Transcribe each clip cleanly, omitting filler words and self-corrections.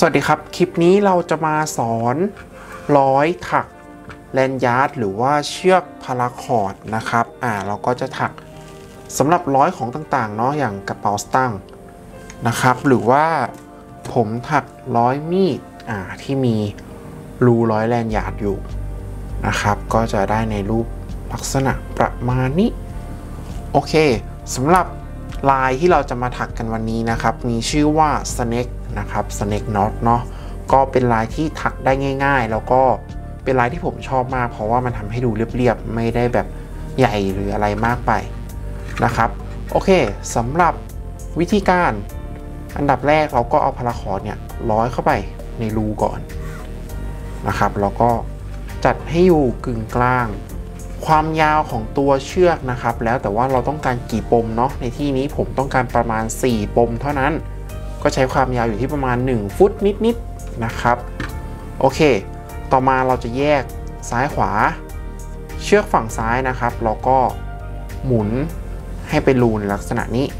สวัสดีครับคลิปนี้เราจะมาสอนร้อยถักแลนยาร์ดหรือว่าเชือกพาราคอร์ดนะครับเราก็จะถักสำหรับร้อยของต่างๆเนาะอย่างกระเป๋าสตางค์นะครับหรือว่าผมถักร้อยมีดที่มีรูร้อยแลนยาร์ดอยู่นะครับก็จะได้ในรูปลักษณะประมาณนี้โอเคสำหรับลายที่เราจะมาถักกันวันนี้นะครับมีชื่อว่า Snake นะครับ Snake Knot เนาะก็เป็นลายที่ถักได้ง่ายๆแล้วก็เป็นลายที่ผมชอบมากเพราะว่ามันทำให้ดูเรียบๆไม่ได้แบบใหญ่หรืออะไรมากไปนะครับโอเคสำหรับวิธีการอันดับแรกเราก็เอาพาราคอร์ดเนี่ยร้อยเข้าไปในรูก่อนนะครับแล้วก็จัดให้อยู่กึ่งกลางความยาวของตัวเชือกนะครับแล้วแต่ว่าเราต้องการกี่ปมเนาะในที่นี้ผมต้องการประมาณ4ปมเท่านั้นก็ใช้ความยาวอยู่ที่ประมาณ1ฟุตนิดๆนะครับโอเคต่อมาเราจะแยกซ้ายขวาเชือกฝั่งซ้ายนะครับเราก็หมุนให้เป็นรูในลักษณะนี้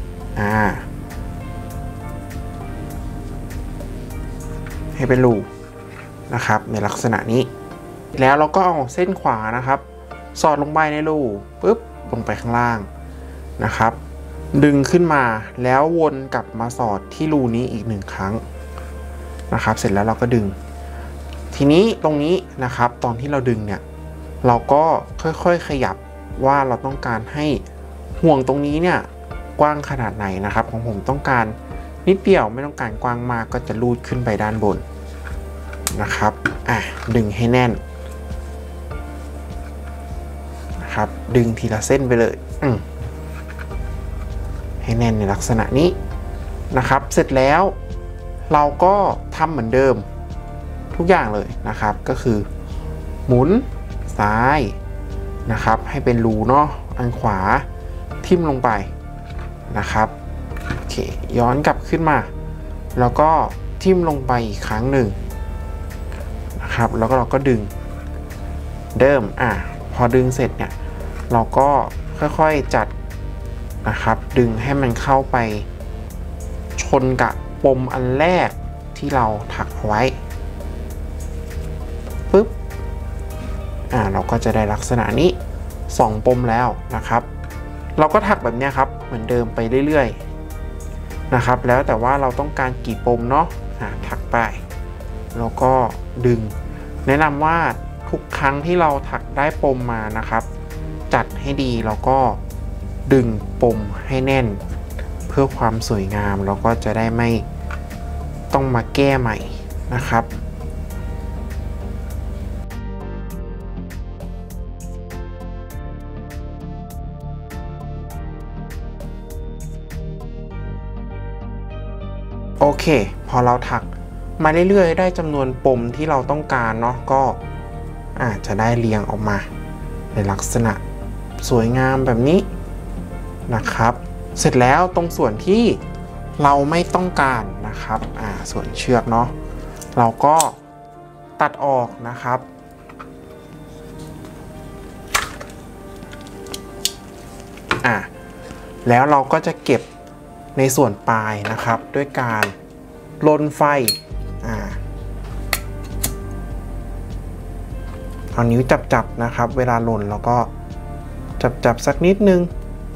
ให้เป็นรูนะครับในลักษณะนี้แล้วเราก็เอาเส้นขวานะครับสอดลงไปในรูปุ๊บลงไปข้างล่างนะครับดึงขึ้นมาแล้ววนกลับมาสอดที่รูนี้อีก1ครั้งนะครับเสร็จแล้วเราก็ดึงทีนี้ตรงนี้นะครับตอนที่เราดึงเนี่ยเราก็ค่อยๆขยับว่าเราต้องการให้ห่วงตรงนี้เนี่ยกว้างขนาดไหนนะครับของผมต้องการนิดเดียวไม่ต้องการกว้างมากก็จะลูดขึ้นไปด้านบนนะครับดึงให้แน่นนะครับดึงทีละเส้นไปเลยให้แน่นในลักษณะนี้นะครับเสร็จแล้วเราก็ทำเหมือนเดิมทุกอย่างเลยนะครับก็คือหมุนซ้ายนะครับให้เป็นรูเนาะอันขวาทิ่มลงไปนะครับโอเคย้อนกลับขึ้นมาแล้วก็ทิ่มลงไปอีกครั้งหนึ่งนะครับแล้วก็เราก็ดึงพอดึงเสร็จเนี่ยเราก็ค่อยๆจัดนะครับดึงให้มันเข้าไปชนกับปมอันแรกที่เราถักไว้ปึ๊บเราก็จะได้ลักษณะนี้2ปมแล้วนะครับเราก็ถักแบบนี้ครับเหมือนเดิมไปเรื่อยๆนะครับแล้วแต่ว่าเราต้องการกี่ปมเนาะถักไปแล้วก็ดึงแนะนำว่าทุกครั้งที่เราถักได้ปมมานะครับจัดให้ดีแล้วก็ดึงปมให้แน่นเพื่อความสวยงามแล้วก็จะได้ไม่ต้องมาแก้ใหม่นะครับโอเคพอเราถักมาเรื่อยๆได้จำนวนปมที่เราต้องการเนาะก็จะได้เรียงออกมาในลักษณะสวยงามแบบนี้นะครับเสร็จแล้วตรงส่วนที่เราไม่ต้องการนะครับส่วนเชือกเนาะเราก็ตัดออกนะครับแล้วเราก็จะเก็บในส่วนปลายนะครับด้วยการลนไฟเอานิ้วจับๆนะครับเวลาลนเราก็จับสักนิดนึง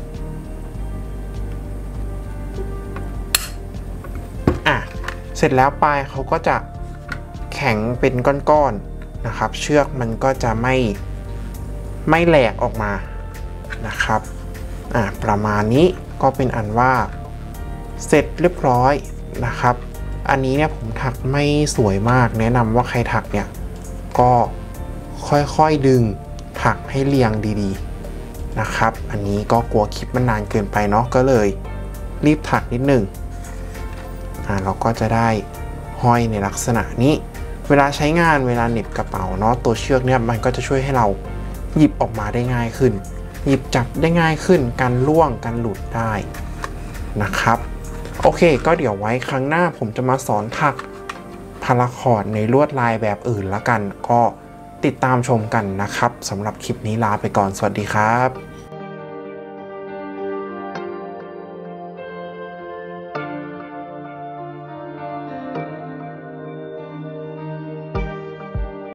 เสร็จแล้วปลายเขาก็จะแข็งเป็นก้อนๆนะครับเชือกมันก็จะไม่แหลกออกมานะครับประมาณนี้ก็เป็นอันว่าเสร็จเรียบร้อยนะครับอันนี้เนี่ยผมถักไม่สวยมากแนะนำว่าใครถักเนี่ยก็ค่อยๆดึงถักให้เรียงดีๆนะครับอันนี้ก็กลัวคลิปมันนานเกินไปเนาะก็เลยรีบถักนิดนึงเราก็จะได้ห้อยในลักษณะนี้เวลาใช้งานเวลาเหน็บกระเป๋าเนาะตัวเชือกเนี่ยมันก็จะช่วยให้เราหยิบออกมาได้ง่ายขึ้นหยิบจับได้ง่ายขึ้นการล่วงการหลุดได้นะครับโอเคก็เดี๋ยวไว้ครั้งหน้าผมจะมาสอนถักพาราคอร์ดในลวดลายแบบอื่นละกันก็ติดตามชมกันนะครับสำหรับคลิปนี้ลาไปก่อนสวัสดีครับ